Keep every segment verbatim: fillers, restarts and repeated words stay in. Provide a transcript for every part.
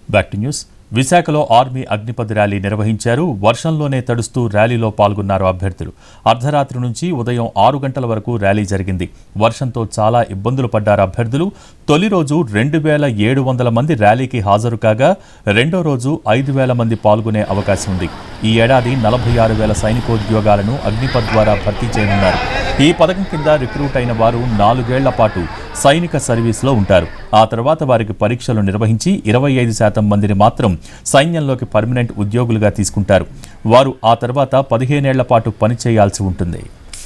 Bhakti News. విశాఖలో army Agnipath rally నిర్వహించారు. వర్షంలోనే తడుస్తూ ర్యాలీలో పాల్గొన్నారు అభ్యర్థులు. అర్ధరాత్రి నుంచి ఉదయం ఆరు గంటల వరకు ర్యాలీ జరిగింది. వర్షంతో చాలా ఇబ్బందులు పడ్డారు అభ్యర్థులు. తొలి రోజు రెండు వేల ఏడు వందల మంది ర్యాలీకి హాజరు కాగా రెండో రోజు ఐదు వేల మంది పాల్గొనే అవకాశం ఉంది. ఈ ఏడాది నలభై ఆరు వేల సైనికోద్యోగాలను అగ్నిపథ్ ద్వారా భర్తీ చేయనున్నారు. ఈ పథకం కింద రిక్రూట్ అయిన వారు నాలుగేళ్ల పాటు సైనిక సర్వీస్లో ఉంటారు. ఆ తర్వాత వారికి పరీక్షలు నిర్వహించి ఇరవై ఐదు శాతం మందిని మాత్రం సైన్యంలోకి పర్మనెంట్ ఉద్యోగులుగా తీసుకుంటారు. వారు ఆ తర్వాత పదిహేనేళ్ల పాటు పనిచేయాల్సి ఉంటుంది.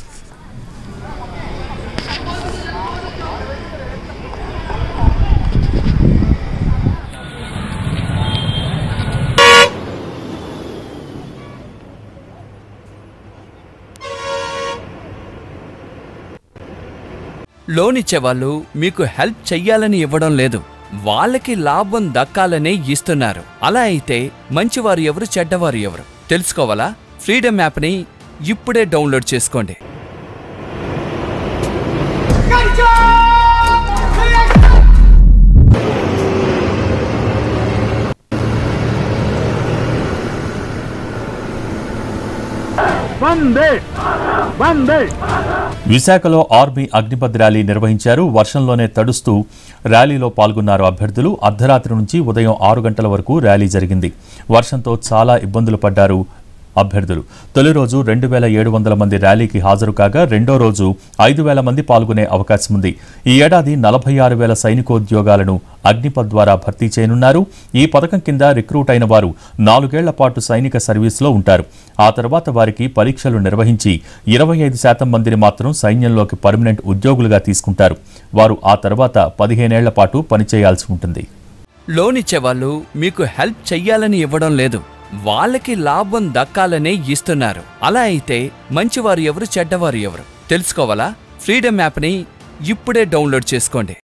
లోన్ ఇచ్చేవాళ్ళు మీకు హెల్ప్ చెయ్యాలని ఇవ్వడం లేదు, వాళ్ళకి లాభం దక్కాలనే ఇస్తున్నారు. అలా అయితే మంచివారు ఎవరు, చెడ్డవారు ఎవరు తెలుసుకోవాలా? ఫ్రీడమ్ యాప్ని ఇప్పుడే డౌన్లోడ్ చేసుకోండి. విశాఖలో ఆర్మీ అగ్నిపథ్ ర్యాలీ నిర్వహించారు. వర్షంలోనే తడుస్తూ ర్యాలీలో పాల్గొన్నారు అభ్యర్థులు. అర్ధరాత్రి నుంచి ఉదయం ఆరు గంటల వరకు ర్యాలీ జరిగింది. వర్షంతో చాలా ఇబ్బందులు పడ్డారు అభ్యర్థులు. తొలి రోజు రెండు వేల ఏడు వందల మంది ర్యాలీకి హాజరు కాగా రెండో రోజు ఐదు వేల మంది పాల్గొనే అవకాశం ఉంది. ఈ ఏడాది నలభై ఆరు వేల సైనికోద్యోగాలను అగ్నిపథ్ ద్వారా భర్తీ చేయనున్నారు. ఈ పథకం కింద రిక్రూట్ అయిన వారు నాలుగేళ్ల పాటు సైనిక సర్వీస్లో ఉంటారు. ఆ తర్వాత వారికి పరీక్షలు నిర్వహించి ఇరవై ఐదు శాతం మందిని మాత్రం సైన్యంలోకి పర్మనెంట్ ఉద్యోగులుగా తీసుకుంటారు. వారు ఆ తర్వాత పదిహేనేళ్ల పాటు పనిచేయాల్సి ఉంటుంది. లోన్ ఇచ్చేవాళ్ళు మీకు హెల్ప్ చెయ్యాలని ఇవ్వడం లేదు, వాళ్ళకి లాభం దక్కాలనే ఇస్తున్నారు. అలా అయితే మంచివారు ఎవరు, చెడ్డవారు ఎవరు తెలుసుకోవాలా? ఫ్రీడమ్ యాప్ని ఇప్పుడే డౌన్లోడ్ చేసుకోండి.